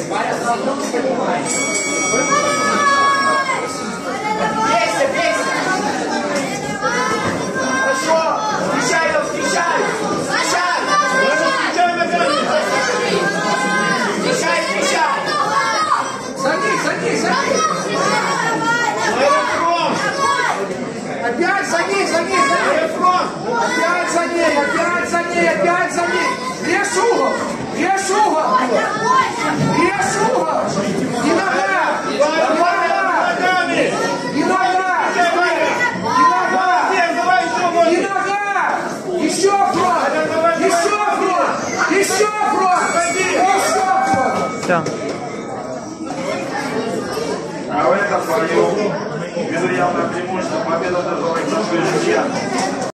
Валя, сразу руку поднимай. Бейся, бейся. Хорошо. Встречай его, встречай. Встречай. Встречай, встречай. Садись, садись, садись. Опять за ней, за ней, за ней. Опять за ней, опять за ней, опять за ней. Режь угол, режь угол. Режь угол. Не нога. Не нога. Не нога. Не нога. Еще фронт. Еще фронт. Еще фронт. Еще фронт. Все. А в этом бою, ввиду явного преимущества, победу одержала экипаж Жилья.